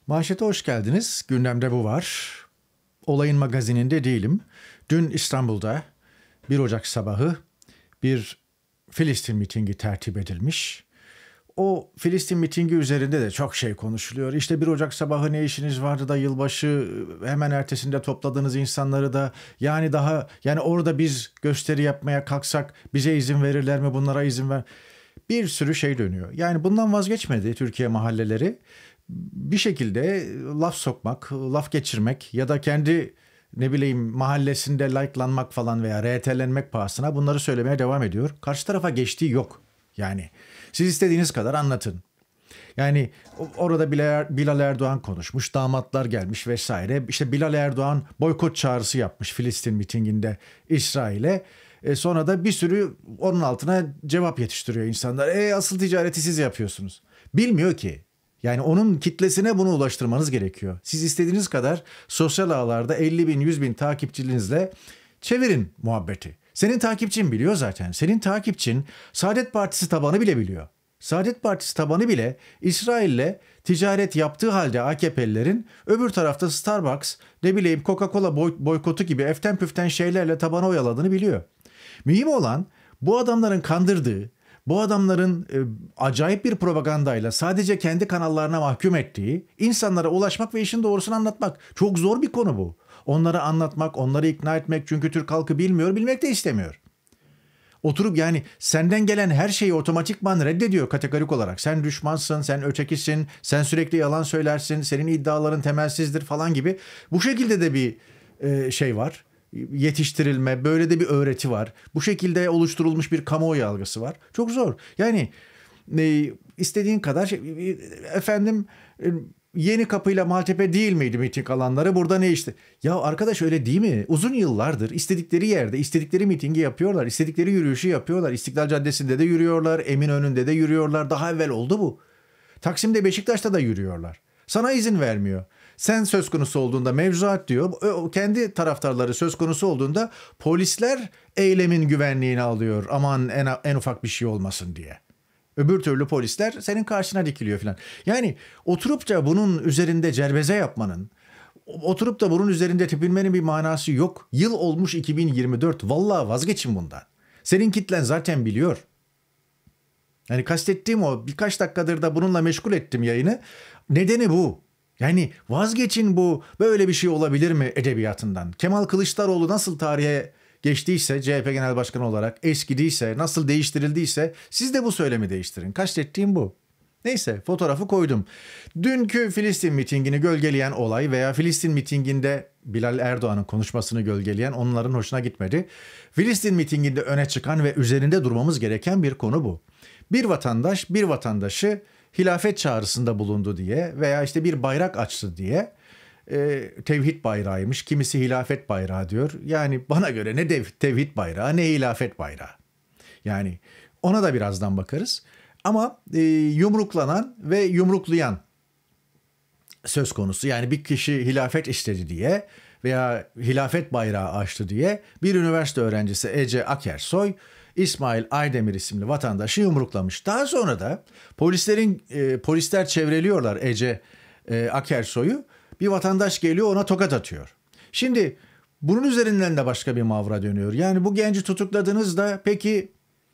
Manşete hoş geldiniz. Gündemde bu var. Olayın magazininde değilim. Dün İstanbul'da 1 Ocak sabahı bir Filistin mitingi tertip edilmiş. O Filistin mitingi üzerinde de çok şey konuşuluyor. İşte 1 Ocak sabahı ne işiniz vardı da yılbaşı hemen ertesinde topladığınız insanları da yani orada biz gösteri yapmaya kalksak bize izin verirler mi, bunlara izin ver. Bir sürü şey dönüyor. Yani bundan vazgeçmedi Türkiye mahalleleri. Bir şekilde laf sokmak, laf geçirmek ya da kendi mahallesinde like'lanmak falan veya RT'lenmek pahasına bunları söylemeye devam ediyor. Karşı tarafa geçtiği yok. Yani siz istediğiniz kadar anlatın. Yani orada Bilal Erdoğan konuşmuş, damatlar gelmiş vesaire. İşte Bilal Erdoğan boykot çağrısı yapmış Filistin mitinginde İsrail'e. Sonra da bir sürü onun altına cevap yetiştiriyor insanlar. Asıl ticareti siz yapıyorsunuz. Bilmiyor ki. Yani onun kitlesine bunu ulaştırmanız gerekiyor. Siz istediğiniz kadar sosyal ağlarda 50 bin, 100 bin takipçinizle çevirin muhabbeti. Senin takipçin biliyor zaten. Senin takipçin Saadet Partisi tabanı bile biliyor. Saadet Partisi tabanı bile İsrail'le ticaret yaptığı halde AKP'lilerin öbür tarafta Starbucks, Coca-Cola boykotu gibi eften püften şeylerle tabanı oyaladığını biliyor. Mühim olan bu adamların kandırdığı, bu adamların acayip bir propagandayla sadece kendi kanallarına mahkum ettiği insanlara ulaşmak ve işin doğrusunu anlatmak. Çok zor bir konu bu. Onlara anlatmak, onları ikna etmek, çünkü Türk halkı bilmiyor, bilmek de istemiyor. Oturup yani senden gelen her şeyi otomatikman reddediyor kategorik olarak. Sen düşmansın, sen ötekisin, sen sürekli yalan söylersin, senin iddiaların temelsizdir falan gibi. Bu şekilde de bir şey var. Yetiştirilme, böyle de bir öğreti var. Bu şekilde oluşturulmuş bir kamuoyu algısı var. Çok zor. Yani istediğin kadar efendim Yeni Kapı'yla Maltepe değil miydi miting alanları? Burada ne işte? Ya arkadaş öyle değil mi? Uzun yıllardır istedikleri yerde, istedikleri mitingi yapıyorlar. İstedikleri yürüyüşü yapıyorlar. İstiklal Caddesi'nde de yürüyorlar. Eminönü'nde de yürüyorlar. Daha evvel oldu bu. Taksim'de, Beşiktaş'ta da yürüyorlar. Sana izin vermiyor. Sen söz konusu olduğunda mevzuat diyor. Kendi taraftarları söz konusu olduğunda polisler eylemin güvenliğini alıyor. Aman en ufak bir şey olmasın diye. Öbür türlü polisler senin karşına dikiliyor falan. Yani oturup da bunun üzerinde cerbeze yapmanın, oturup da bunun üzerinde tepinmenin bir manası yok. Yıl olmuş 2024. Vallahi vazgeçin bundan. Senin kitlen zaten biliyor. Yani kastettiğim o, birkaç dakikadır da bununla meşgul ettim yayını. Nedeni bu. Yani vazgeçin bu böyle bir şey olabilir mi edebiyatından. Kemal Kılıçdaroğlu nasıl tarihe geçtiyse CHP Genel Başkanı olarak, eskidiyse, nasıl değiştirildiyse siz de bu söylemi değiştirin. Kastettiğim bu. Neyse, fotoğrafı koydum. Dünkü Filistin mitingini gölgeleyen olay veya Filistin mitinginde Bilal Erdoğan'ın konuşmasını gölgeleyen onların hoşuna gitmedi. Filistin mitinginde öne çıkan ve üzerinde durmamız gereken bir konu bu. Bir vatandaş bir vatandaşı hilafet çağrısında bulundu diye veya işte bir bayrak açtı diye tevhid bayrağıymış. Kimisi hilafet bayrağı diyor. Yani bana göre ne tevhid bayrağı ne hilafet bayrağı. Yani ona da birazdan bakarız. Ama yumruklanan ve yumruklayan söz konusu. Yani bir kişi hilafet istedi diye veya hilafet bayrağı açtı diye bir üniversite öğrencisi Ece Akersoy İsmail Aydemir isimli vatandaşı yumruklamış. Daha sonra da polisler çevreliyorlar Ece Akersoy'u. Bir vatandaş geliyor ona tokat atıyor. Şimdi bunun üzerinden de başka bir mavra dönüyor. Yani bu genci tutukladınız da peki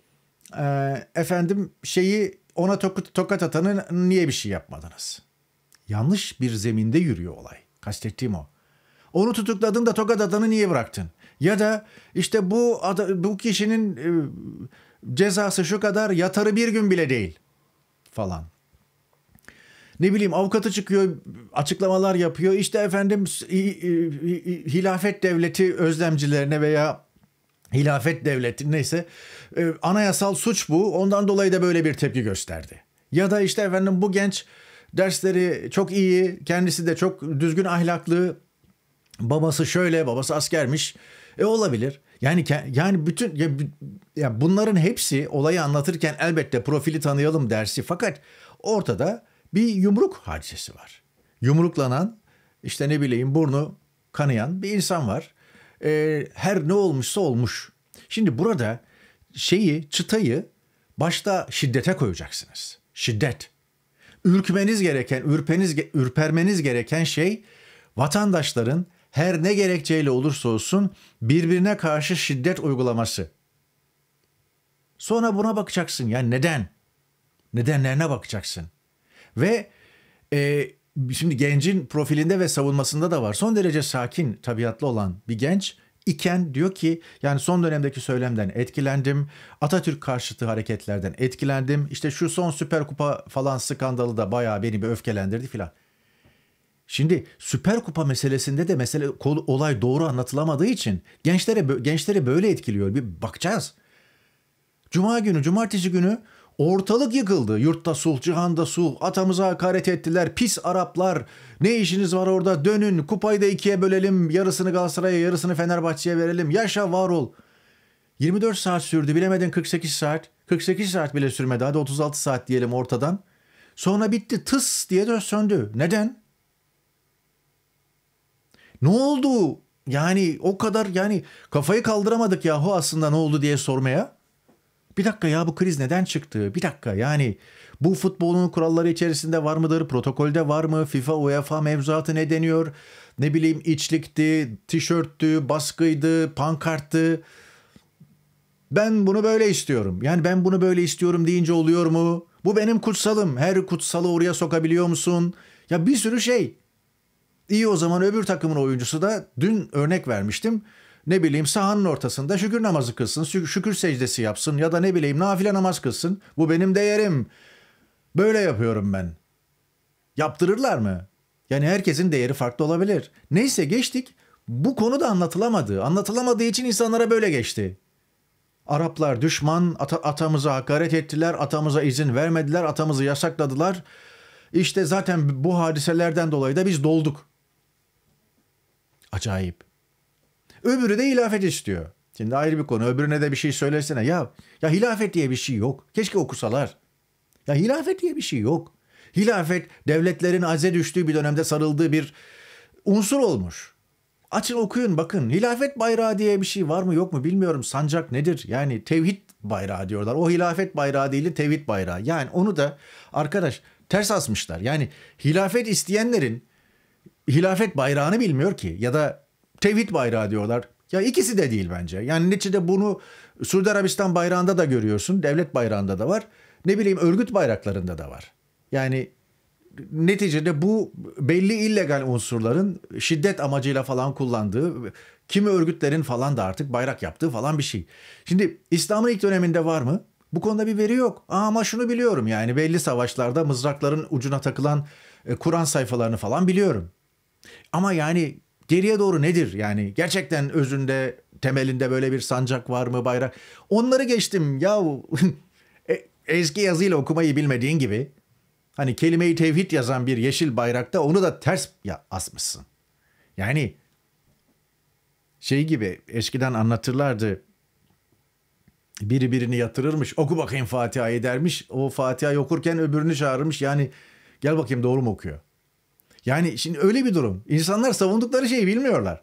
ona tokat atanı niye bir şey yapmadınız? Yanlış bir zeminde yürüyor olay. Kastettiğim o. Onu tutukladın da tokat atanı niye bıraktın? Ya da işte bu kişinin cezası şu kadar, yatarı bir gün bile değil falan. Avukatı çıkıyor, açıklamalar yapıyor. İşte efendim hilafet devleti özlemcilerine veya hilafet devleti neyse anayasal suç bu. Ondan dolayı da böyle bir tepki gösterdi. Ya da işte efendim bu genç dersleri çok iyi, kendisi de çok düzgün ahlaklı. Babası şöyle, babası askermiş. Olabilir. Yani bütün bunların hepsi olayı anlatırken elbette profili tanıyalım dersi. Fakat ortada bir yumruk hadisesi var. Yumruklanan, işte burnu kanayan bir insan var. Her ne olmuşsa olmuş. Şimdi burada çıtayı başta şiddete koyacaksınız. Şiddet. ürpermeniz gereken şey vatandaşların her ne gerekçeyle olursa olsun birbirine karşı şiddet uygulaması. Sonra buna bakacaksın. Yani neden? Nedenlerine bakacaksın. Ve şimdi gencin profilinde ve savunmasında da var. Son derece sakin tabiatlı olan bir genç iken diyor ki yani son dönemdeki söylemden etkilendim. Atatürk karşıtı hareketlerden etkilendim. İşte şu son Süper Kupa falan skandalı da bayağı beni bir öfkelendirdi filan. Şimdi Süper Kupa meselesinde de olay doğru anlatılamadığı için gençleri böyle etkiliyor. Bir bakacağız. Cumartesi günü ortalık yıkıldı. Yurtta sulh, cihanda sulh, atamıza hakaret ettiler. Pis Araplar, ne işiniz var orada, dönün, kupayı da ikiye bölelim, yarısını Galatasaray'a, yarısını Fenerbahçe'ye verelim, yaşa var ol. 24 saat sürdü, bilemedin 48 saat. 48 saat bile sürmedi, hadi 36 saat diyelim ortadan. Sonra bitti, tıs diye de söndü. Neden? Ne oldu? Yani o kadar kafayı kaldıramadık yahu aslında ne oldu diye sormaya. Bir dakika ya, bu kriz neden çıktı? Bir dakika, yani bu futbolun kuralları içerisinde var mıdır? Protokolde var mı? FIFA, UEFA mevzuatı ne deniyor? Ne bileyim, içlikti, tişörttü, baskıydı, pankarttı. Ben bunu böyle istiyorum. Yani ben bunu böyle istiyorum deyince oluyor mu? Bu benim kutsalım. Her kutsalı oraya sokabiliyor musun? Ya bir sürü şey. İyi, o zaman öbür takımın oyuncusu da, dün örnek vermiştim, ne bileyim sahanın ortasında şükür namazı kılsın, şükür secdesi yapsın ya da ne bileyim nafile namaz kılsın. Bu benim değerim. Böyle yapıyorum ben. Yaptırırlar mı? Yani herkesin değeri farklı olabilir. Neyse, geçtik. Bu konu da anlatılamadı. Anlatılamadığı için insanlara böyle geçti. Araplar düşman, atamıza hakaret ettiler, atamıza izin vermediler, atamızı yasakladılar. İşte zaten bu hadiselerden dolayı da biz dolduk. Acayip. Öbürü de hilafet istiyor. Şimdi ayrı bir konu. Öbürüne de bir şey söylesene. Ya hilafet diye bir şey yok. Keşke okusalar. Ya hilafet diye bir şey yok. Hilafet devletlerin aze düştüğü bir dönemde sarıldığı bir unsur olmuş. Açın okuyun bakın. Hilafet bayrağı diye bir şey var mı yok mu bilmiyorum. Sancak nedir? Yani tevhid bayrağı diyorlar. O hilafet bayrağı değil, tevhid bayrağı. Yani onu da arkadaş ters asmışlar. Yani hilafet isteyenlerin hilafet bayrağını bilmiyor ki, ya da tevhid bayrağı diyorlar. Ya ikisi de değil bence. Yani neticede bunu Suudi Arabistan bayrağında da görüyorsun. Devlet bayrağında da var. Ne bileyim örgüt bayraklarında da var. Yani neticede bu belli illegal unsurların şiddet amacıyla falan kullandığı, kimi örgütlerin falan da artık bayrak yaptığı falan bir şey. Şimdi İslam'ın ilk döneminde var mı? Bu konuda bir veri yok. Ama şunu biliyorum, yani belli savaşlarda mızrakların ucuna takılan Kur'an sayfalarını falan biliyorum. Ama yani geriye doğru nedir? Yani gerçekten özünde, temelinde böyle bir sancak var mı, bayrak? Onları geçtim. Yahu eski yazıyla okumayı bilmediğin gibi, hani kelime-i tevhid yazan bir yeşil bayrakta onu da ters asmışsın. Yani şey gibi eskiden anlatırlardı. Biri birini yatırırmış, oku bakayım Fatiha'yı dermiş. O Fatiha'yı okurken öbürünü çağırırmış. Yani gel bakayım doğru mu okuyor? Yani şimdi öyle bir durum. İnsanlar savundukları şeyi bilmiyorlar.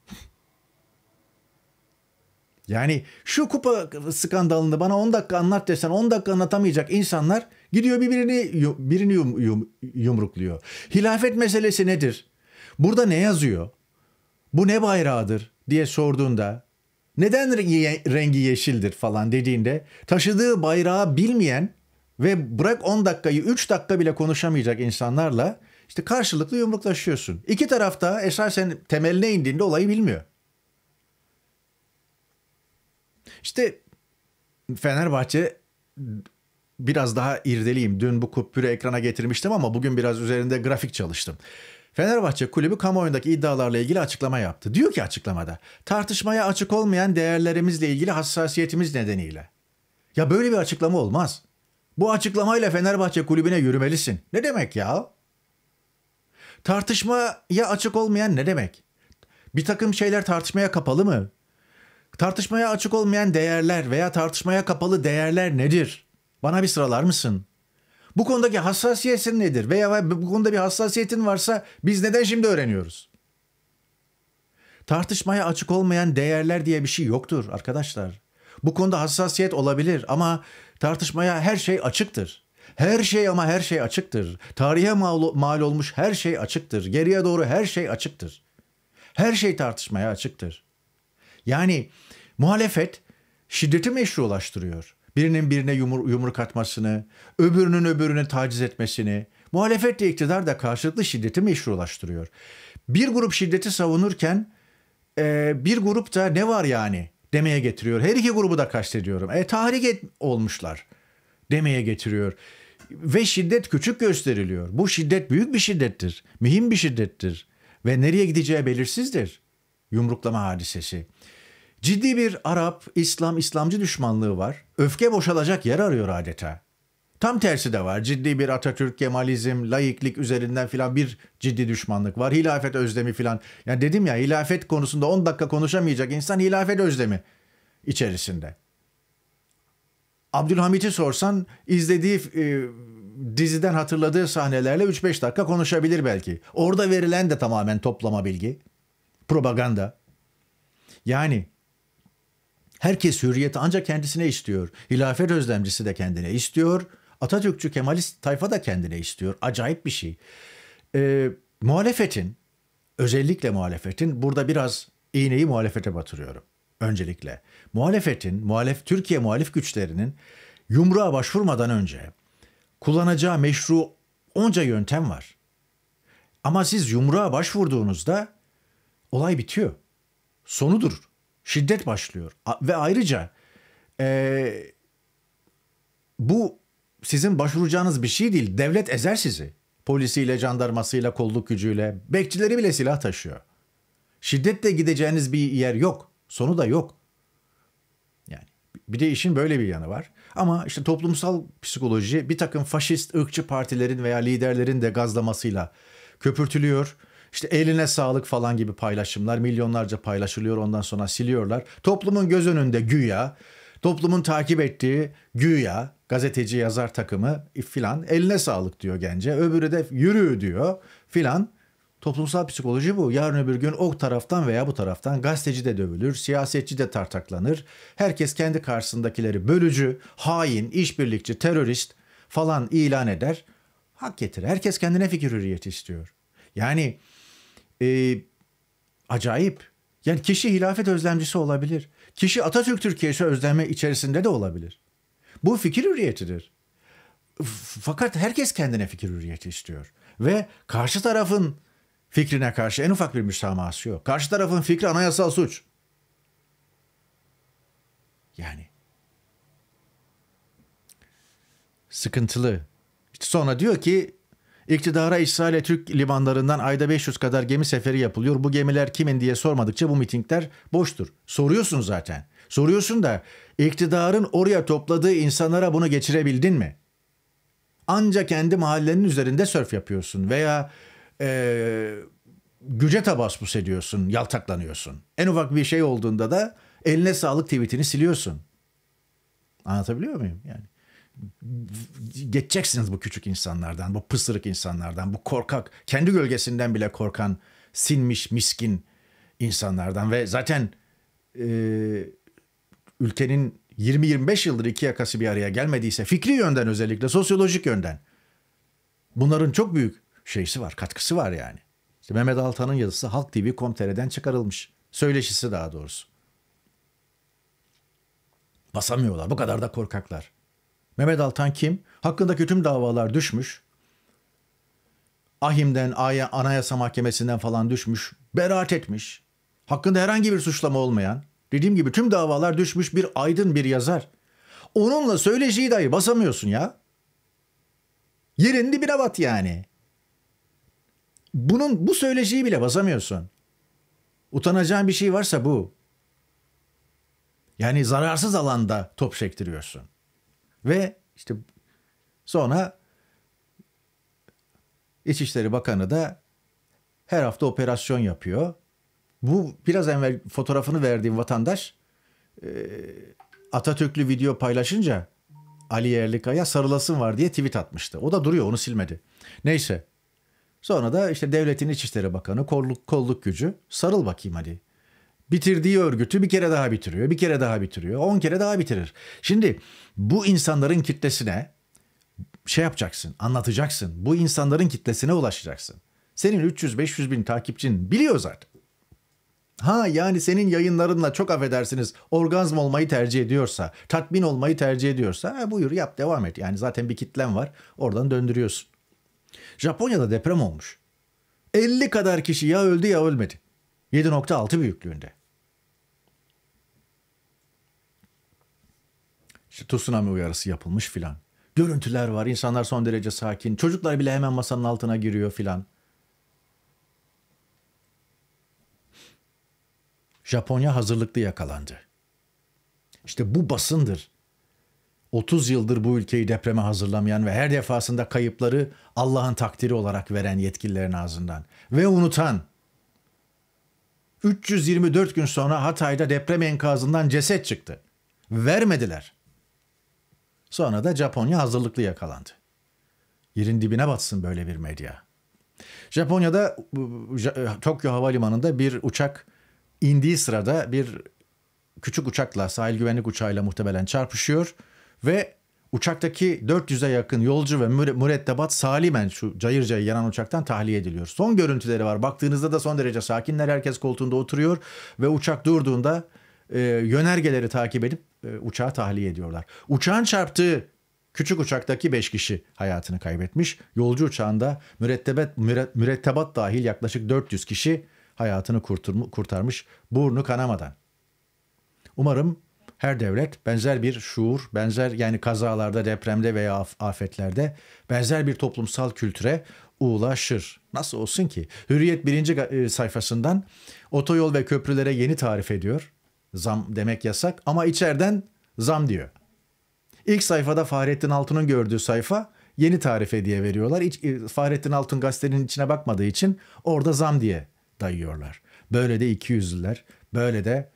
Yani şu kupa skandalını bana 10 dakika anlat desen 10 dakika anlatamayacak insanlar gidiyor birini yumrukluyor. Hilafet meselesi nedir? Burada ne yazıyor? Bu ne bayrağıdır diye sorduğunda, neden rengi yeşildir falan dediğinde, taşıdığı bayrağı bilmeyen ve bırak 10 dakikayı 3 dakika bile konuşamayacak insanlarla işte karşılıklı yumruklaşıyorsun. İki tarafta esasen temeline indiğinde olayı bilmiyor. İşte Fenerbahçe, biraz daha irdeliyim. Dün bu kupürü ekrana getirmiştim ama bugün biraz üzerinde grafik çalıştım. Fenerbahçe kulübü kamuoyundaki iddialarla ilgili açıklama yaptı. Diyor ki açıklamada, tartışmaya açık olmayan değerlerimizle ilgili hassasiyetimiz nedeniyle. Ya böyle bir açıklama olmaz. Bu açıklamayla Fenerbahçe kulübüne yürümelisin. Ne demek ya? Tartışmaya açık olmayan ne demek? Bir takım şeyler tartışmaya kapalı mı? Tartışmaya açık olmayan değerler veya tartışmaya kapalı değerler nedir? Bana bir sıralar mısın? Bu konudaki hassasiyetin nedir? Veya bu konuda bir hassasiyetin varsa biz neden şimdi öğreniyoruz? Tartışmaya açık olmayan değerler diye bir şey yoktur arkadaşlar. Bu konuda hassasiyet olabilir ama tartışmaya her şey açıktır. Her şey ama her şey açıktır. Tarihe mal olmuş her şey açıktır. Geriye doğru her şey açıktır. Her şey tartışmaya açıktır. Yani muhalefet şiddeti meşrulaştırıyor. Birinin birine yumruk atmasını, öbürünün öbürünü taciz etmesini, muhalefetle iktidar da karşılıklı şiddeti meşrulaştırıyor. Bir grup şiddeti savunurken bir grup da ne var yani demeye getiriyor. Her iki grubu da kastediyorum. Tahrik olmuşlar demeye getiriyor. Ve şiddet küçük gösteriliyor. Bu şiddet büyük bir şiddettir. Mühim bir şiddettir. Ve nereye gideceği belirsizdir. Yumruklama hadisesi. Ciddi bir Arap, İslamcı düşmanlığı var. Öfke boşalacak yer arıyor adeta. Tam tersi de var. Ciddi bir Atatürk, Kemalizm, laiklik üzerinden filan bir ciddi düşmanlık var. Hilafet özlemi filan. Yani dedim ya, hilafet konusunda 10 dakika konuşamayacak insan hilafet özlemi içerisinde. Abdülhamit'i sorsan izlediği diziden hatırladığı sahnelerle 3-5 dakika konuşabilir belki. Orada verilen de tamamen toplama bilgi. Propaganda. Yani herkes hürriyeti ancak kendisine istiyor. Hilafet özlemcisi de kendine istiyor. Atatürkçü Kemalist tayfa da kendine istiyor. Acayip bir şey. Muhalefetin, özellikle muhalefetin, burada biraz iğneyi muhalefete batırıyorum. Öncelikle. Türkiye muhalif güçlerinin yumruğa başvurmadan önce kullanacağı meşru onca yöntem var. Ama siz yumruğa başvurduğunuzda olay bitiyor. Sonudur. Şiddet başlıyor. Ve ayrıca bu sizin başvuracağınız bir şey değil. Devlet ezer sizi. Polisiyle, jandarmasıyla, kolluk gücüyle. Bekçileri bile silah taşıyor. Şiddetle gideceğiniz bir yer yok. Sonu da yok. Yani bir de işin böyle bir yanı var. Ama işte toplumsal psikoloji bir takım faşist, ırkçı partilerin veya liderlerin de gazlamasıyla köpürtülüyor. İşte eline sağlık falan gibi paylaşımlar milyonlarca paylaşılıyor, ondan sonra siliyorlar. Toplumun göz önünde güya, toplumun takip ettiği güya gazeteci yazar takımı filan eline sağlık diyor gence. Öbürü de yürü diyor filan. Toplumsal psikoloji bu. Yarın öbür gün o taraftan veya bu taraftan gazeteci de dövülür, siyasetçi de tartaklanır. Herkes kendi karşısındakileri bölücü, hain, işbirlikçi, terörist falan ilan eder. Hak getirir. Herkes kendine fikir hürriyeti istiyor. Yani acayip. Yani kişi hilafet özlemcisi olabilir. Kişi Atatürk Türkiye'si özlemi içerisinde de olabilir. Bu fikir hürriyetidir. Fakat herkes kendine fikir hürriyeti istiyor. Ve karşı tarafın fikrine karşı en ufak bir müsamahası yok. Karşı tarafın fikri anayasal suç. Yani sıkıntılı. İşte sonra diyor ki İktidara İsrail Türk limanlarından ayda 500 kadar gemi seferi yapılıyor. Bu gemiler kimin diye sormadıkça bu mitingler boştur. Soruyorsun zaten. Soruyorsun da iktidarın oraya topladığı insanlara bunu geçirebildin mi? Ancak kendi mahallenin üzerinde sörf yapıyorsun veya güce tabassum ediyorsun, yaltaklanıyorsun. En ufak bir şey olduğunda da eline sağlık tweetini siliyorsun. Anlatabiliyor muyum? Yani geçeceksiniz bu küçük insanlardan, bu pısırık insanlardan, bu korkak, kendi gölgesinden bile korkan, sinmiş, miskin insanlardan ve zaten ülkenin 20-25 yıldır iki yakası bir araya gelmediyse fikri yönden, özellikle sosyolojik yönden bunların çok büyük şeysi var, katkısı var yani. İşte Mehmet Altan'ın yazısı Halk TV.com.tr'den çıkarılmış. Söyleşisi daha doğrusu. Basamıyorlar, bu kadar da korkaklar. Mehmet Altan kim? Hakkındaki tüm davalar düşmüş. Ahim'den, Anayasa Mahkemesi'nden falan düşmüş. Beraat etmiş. Hakkında herhangi bir suçlama olmayan, dediğim gibi tüm davalar düşmüş bir aydın bir yazar. Onunla söyleşiyi dahi basamıyorsun ya. Yerin dibine bat yani. Bu söyleşiyi bile basamıyorsun. Utanacağın bir şey varsa bu. Yani zararsız alanda top sektiriyorsun. Ve işte sonra İçişleri Bakanı da her hafta operasyon yapıyor. Bu biraz evvel fotoğrafını verdiğim vatandaş Atatürklü video paylaşınca Ali Yerlikaya sarılasın var diye tweet atmıştı. O da duruyor, onu silmedi. Neyse. Sonra da işte devletin İçişleri Bakanı, kolluk gücü, sarıl bakayım hadi. Bitirdiği örgütü bir kere daha bitiriyor, bir kere daha bitiriyor, 10 kere daha bitirir. Şimdi bu insanların kitlesine şey yapacaksın, anlatacaksın. Bu insanların kitlesine ulaşacaksın. Senin 300-500 bin takipçin biliyor zaten. Ha yani senin yayınlarınla çok affedersiniz orgazm olmayı tercih ediyorsa, tatmin olmayı tercih ediyorsa buyur yap devam et. Yani zaten bir kitlen var oradan döndürüyorsun. Japonya'da deprem olmuş. 50 kadar kişi ya öldü ya ölmedi. 7,6 büyüklüğünde. İşte tsunami uyarısı yapılmış filan. Görüntüler var, insanlar son derece sakin. Çocuklar bile hemen masanın altına giriyor filan. Japonya hazırlıklı yakalandı. İşte bu basındır. 30 yıldır bu ülkeyi depreme hazırlamayan ve her defasında kayıpları Allah'ın takdiri olarak veren yetkililerin ağzından. Ve unutan. 324 gün sonra Hatay'da deprem enkazından ceset çıktı. Vermediler. Sonra da Japonya hazırlıklı yakalandı. Yerin dibine batsın böyle bir medya. Japonya'da Tokyo Havalimanı'nda bir uçak indiği sırada bir küçük uçakla, sahil güvenlik uçağıyla muhtemelen çarpışıyor ve uçaktaki 400'e yakın yolcu ve mürettebat salimen şu cayır cayır yanan uçaktan tahliye ediliyor. Son görüntüleri var. Baktığınızda da son derece sakinler. Herkes koltuğunda oturuyor ve uçak durduğunda yönergeleri takip edip uçağı tahliye ediyorlar. Uçağın çarptığı küçük uçaktaki 5 kişi hayatını kaybetmiş. Yolcu uçağında mürettebat dahil yaklaşık 400 kişi hayatını kurtarmış burnu kanamadan. Umarım her devlet benzer bir şuur, benzer yani kazalarda, depremde veya afetlerde benzer bir toplumsal kültüre ulaşır. Nasıl olsun ki? Hürriyet birinci sayfasından otoyol ve köprülere yeni tarif ediyor. Zam demek yasak ama içeriden zam diyor. İlk sayfada Fahrettin Altun'un gördüğü sayfa yeni tarife diye veriyorlar. Fahrettin Altun gazetenin içine bakmadığı için orada zam diye dayıyorlar. Böyle de ikiyüzlüler, böyle de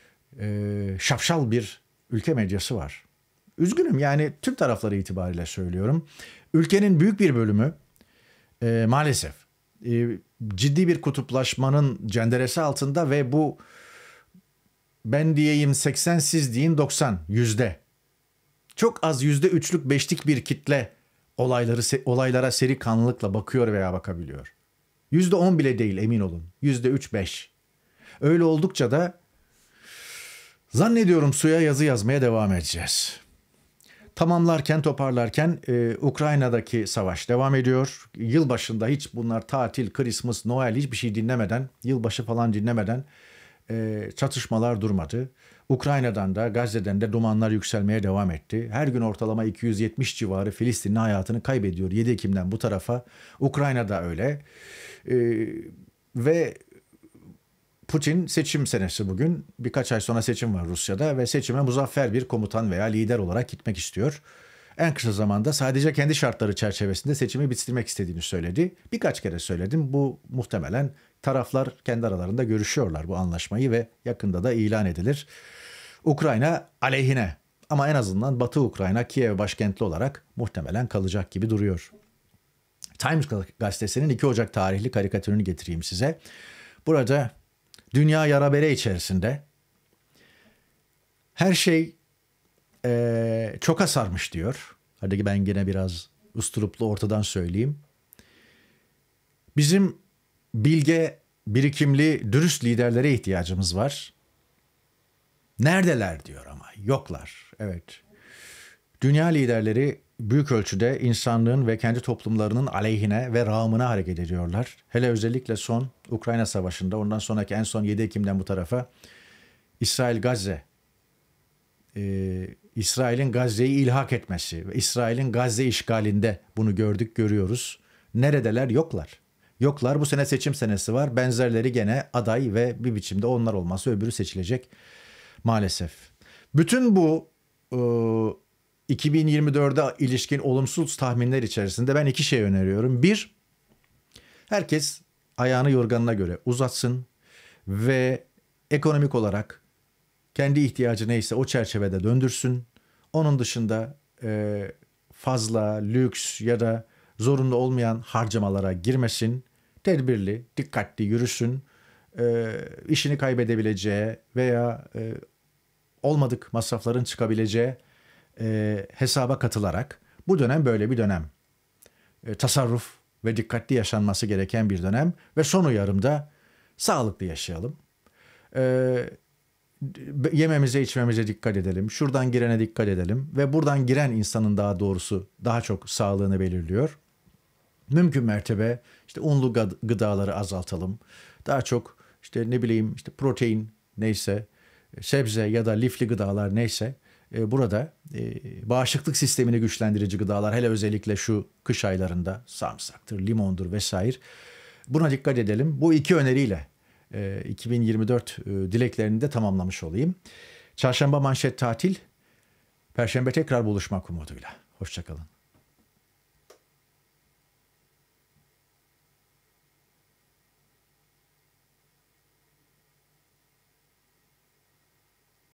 şapşal bir ülke medyası var. Üzgünüm yani tüm tarafları itibariyle söylüyorum. Ülkenin büyük bir bölümü maalesef ciddi bir kutuplaşmanın cenderesi altında ve bu ben diyeyim 80 siz deyin 90 yüzde. Çok az %3'lük 5'lik bir kitle olaylara seri kanlılıkla bakıyor veya bakabiliyor. %10 bile değil emin olun. %3-5. Öyle oldukça da zannediyorum suya yazı yazmaya devam edeceğiz. Tamamlarken, toparlarken Ukrayna'daki savaş devam ediyor. Yılbaşında hiç bunlar tatil, Christmas, Noel hiçbir şey dinlemeden, yılbaşı falan dinlemeden çatışmalar durmadı. Ukrayna'dan da Gazze'den de dumanlar yükselmeye devam etti. Her gün ortalama 270 civarı Filistinli hayatını kaybediyor. 7 Ekim'den bu tarafa. Ukrayna'da öyle. Ve Putin seçim senesi bugün. Birkaç ay sonra seçim var Rusya'da ve seçime muzaffer bir komutan veya lider olarak gitmek istiyor. En kısa zamanda sadece kendi şartları çerçevesinde seçimi bitirmek istediğini söyledi. Birkaç kere söyledim. Bu muhtemelen taraflar kendi aralarında görüşüyorlar bu anlaşmayı ve yakında da ilan edilir. Ukrayna aleyhine ama en azından Batı Ukrayna Kiev başkentli olarak muhtemelen kalacak gibi duruyor. Times gazetesinin 2 Ocak tarihli karikatürünü getireyim size. Burada dünya yara bere içerisinde her şey çoka sarmış diyor. Hadi ben yine biraz usturuplu ortadan söyleyeyim. Bizim bilge, birikimli, dürüst liderlere ihtiyacımız var. Neredeler diyor ama yoklar. Evet. Dünya liderleri büyük ölçüde insanlığın ve kendi toplumlarının aleyhine ve rağmına hareket ediyorlar. Hele özellikle son Ukrayna Savaşı'nda ondan sonraki en son 7 Ekim'den bu tarafa İsrail'in Gazze'yi ilhak etmesi ve İsrail'in Gazze işgalinde bunu gördük, görüyoruz. Neredeler? Yoklar. Yoklar. Bu sene seçim senesi var. Benzerleri gene aday ve bir biçimde onlar olmazsa öbürü seçilecek maalesef. Bütün bu 2024'e ilişkin olumsuz tahminler içerisinde ben 2 şey öneriyorum. 1, herkes ayağını yorganına göre uzatsın ve ekonomik olarak kendi ihtiyacı neyse o çerçevede döndürsün. Onun dışında fazla lüks ya da zorunlu olmayan harcamalara girmesin. Tedbirli, dikkatli yürüsün. İşini kaybedebileceği veya olmadık masrafların çıkabileceği hesaba katılarak Bu dönem böyle bir dönem. Tasarruf ve dikkatli yaşanması gereken bir dönem ve son uyarımda sağlıklı yaşayalım. Yememize içmemize dikkat edelim. Şuradan girene dikkat edelim ve buradan giren insanın daha doğrusu daha çok sağlığını belirliyor. Mümkün mertebe işte unlu gıdaları azaltalım. Daha çok işte ne bileyim işte protein neyse, sebze ya da lifli gıdalar neyse burada bağışıklık sistemini güçlendirici gıdalar hele özellikle şu kış aylarında sarımsaktır, limondur vesaire. Buna dikkat edelim. Bu iki öneriyle 2024 dileklerini de tamamlamış olayım. Çarşamba manşet tatil, Perşembe tekrar buluşmak umuduyla. Hoşça kalın.